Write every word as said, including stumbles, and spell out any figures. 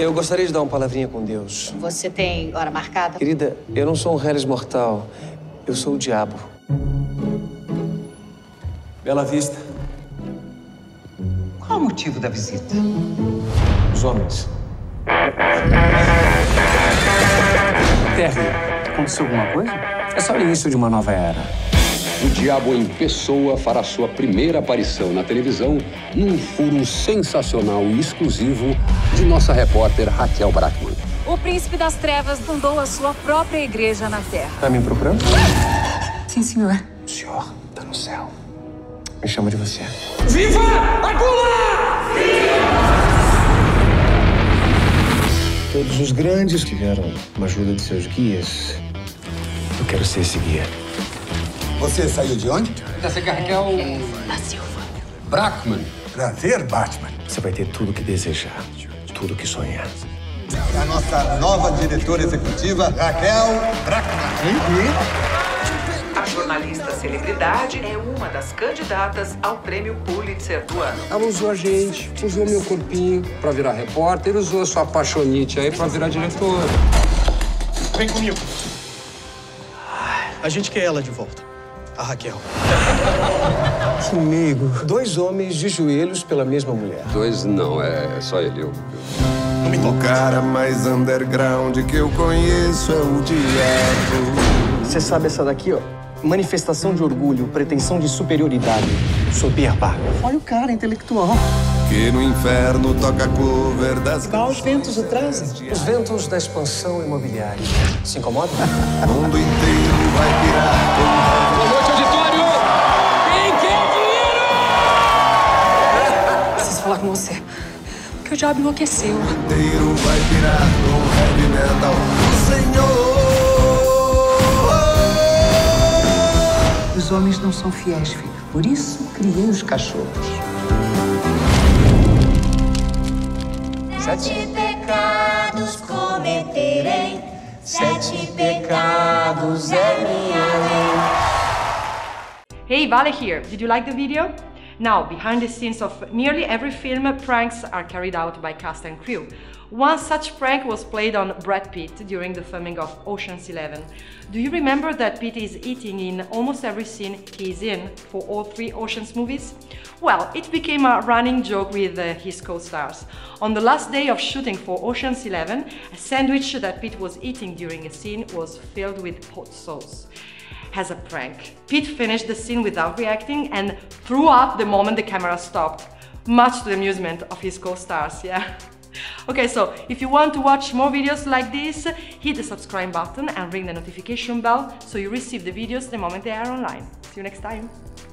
Eu gostaria de dar uma palavrinha com Deus. Você tem hora marcada? Querida, eu não sou um reles mortal. Eu sou o diabo. Bela Vista. Qual o motivo da visita? Os homens. Terry, Aconteceu alguma coisa? é só o início de uma nova era. O Diabo em Pessoa fará sua primeira aparição na televisão num furo sensacional e exclusivo de nossa repórter Raquel Brackman. O Príncipe das Trevas fundou a sua própria igreja na Terra. Tá me procurando? Sim, senhor. O senhor tá no céu. Me chama de você. Viva a Gula! Todos os grandes tiveram uma ajuda de seus guias. Eu quero ser esse guia. Você saiu de onde? Essa é a Raquel Da Silva. Brackman. Prazer, Batman. Você vai ter tudo o que desejar, tudo o que sonhar. É a nossa nova diretora executiva, Raquel Brackman. A jornalista celebridade é uma das candidatas ao prêmio Pulitzer do ano. Ela usou a gente, usou meu corpinho pra virar repórter, usou a sua apaixonite aí pra virar diretora. Vem comigo. A gente quer ela de volta. A Raquel. Que meigo. Dois homens de joelhos pela mesma mulher. Dois não, é só ele. Eu, Não me O toca. cara mais underground que eu conheço é o diabo. Você sabe essa daqui, ó? Manifestação de orgulho, pretensão de superioridade. Soberba. Olha o cara, intelectual. Que no inferno toca cover das Os ventos o trazem. Os ventos da expansão imobiliária. Se incomoda? O mundo inteiro vai virar. Boa noite, auditório! Quem quer dinheiro? Preciso falar com você. Porque o diabo enlouqueceu. O mundo inteiro vai virar com heavy metal do Senhor. Os homens não são fiéis, filho. Por isso, criei os cachorros. Sete pecados cometerei, sete pecados é minha lei. Hey, Vale here. Did you like the video? Now, behind the scenes of nearly every film, pranks are carried out by cast and crew. One such prank was played on Brad Pitt during the filming of Ocean's Eleven. Do you remember that Pitt is eating in almost every scene he's in for all three Ocean's movies? Well, it became a running joke with uh, his co-stars. On the last day of shooting for Ocean's Eleven, a sandwich that Pitt was eating during a scene was filled with hot sauce. As a prank, Pitt finished the scene without reacting and threw up the moment the camera stopped, much to the amusement of his co-stars, yeah? Okay, so if you want to watch more videos like this, hit the subscribe button and ring the notification bell so you receive the videos the moment they are online. See you next time!